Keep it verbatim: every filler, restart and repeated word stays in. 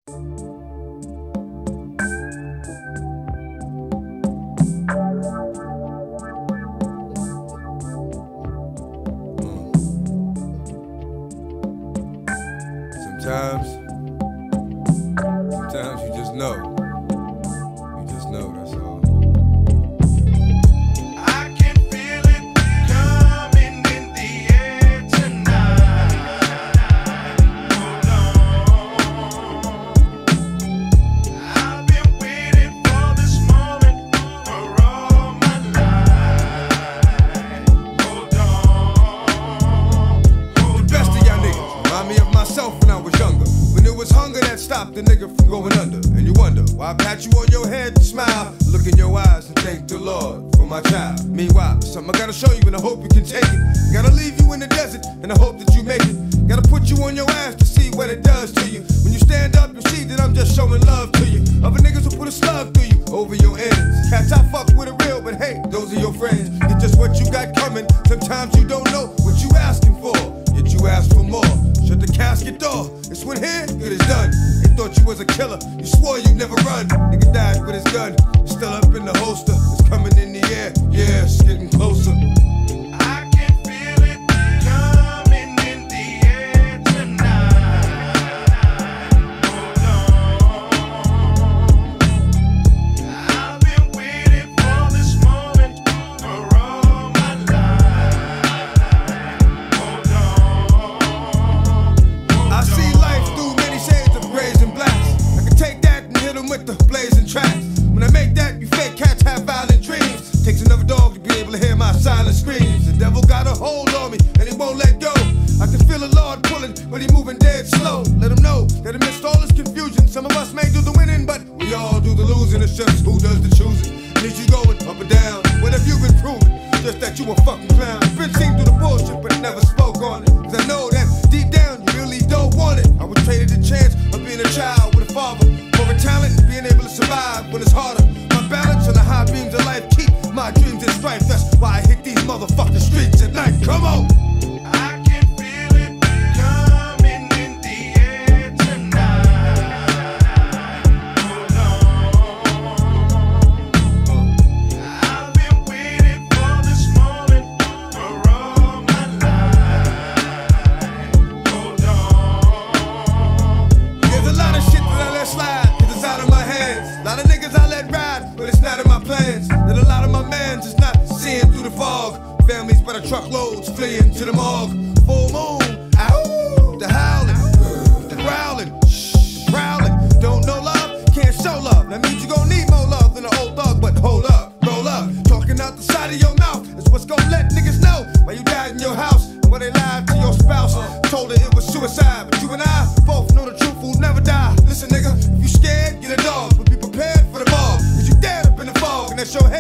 Sometimes, sometimes you just know. You just know, that's all. I can feel it coming in the air tonight. Hold on. I've been waiting for this moment for all my life. Hold on. Hold The best of y'all niggas remind me of myself when I was younger. When it was hunger that stopped the nigga from going under. And you wonder why I pat you on your head and smile, look in your eyes and thank the Lord for my child. Meanwhile, something I gotta show you and I hope you can take it. Gotta leave you in the desert and I hope that you make it. Gotta put you on your ass to see what it does to you. When you stand up, you see that I'm just showing love to you. Other niggas will put a slug through you over your ends. Cats I fuck with are real, but hey, those are your friends. It's just what you got coming. Sometimes you don't know what you asking for, yet you ask for more. Shut the casket door. It's when here, it is done. They thought you was a killer. You swore you'd never run. Nigga died with his gun. It's still up in the holster. It's coming in the air. Yeah, it's getting closer. I can feel it coming in the air tonight. Hold on. I've been waiting for this moment for all my life. Hold on. I see life through many shades of grays and blacks. I can take that and hit them with the blazing tracks. When I make that, you fake cats have violent dreams. Takes another dog to be able to hear my silent screams. The devil got a hold on me and he won't let go. I can feel the Lord pulling, but he moving dead slow. Let him know that amidst all this confusion, some of us may do the winning, but we all do the losing. It's just who does the choosing. Need you going up and down. What have you been proving? Just that you a fucking clown. You've been seen through the bullshit, but never spoke on it. Cause I know that deep down you really don't want it. I was traded the chance of being a child with a father, for a talent and being able to survive when it's harder. My balance on the high beams of life keep my dreams in strife. That's why I hit these motherfucking streets at night. Come on! I can feel it coming in the air tonight. Hold on. I've been waiting for this moment for all my life. Hold on. There's a lot of shit that I let slide, cause it's out of my hands. A lot of niggas I let ride, but it's not in my plans. Then a lot of my mans is not seeing through the fog. Families by the truckloads fleeing to the morgue. Full moon, ow, the howling, the growling, shh, the prowling. Don't know love, can't show love. That means you gon' need more love than an old dog, but hold up, roll up. Talking out the side of your mouth is what's gon' let niggas know why you died in your house and why they lied to your spouse. Told her it was suicide, but you and I both know the truth will never die. Listen, nigga, if you scared, get a dog, but be prepared for the ball. Cause you dead up in the fog, and that's your head.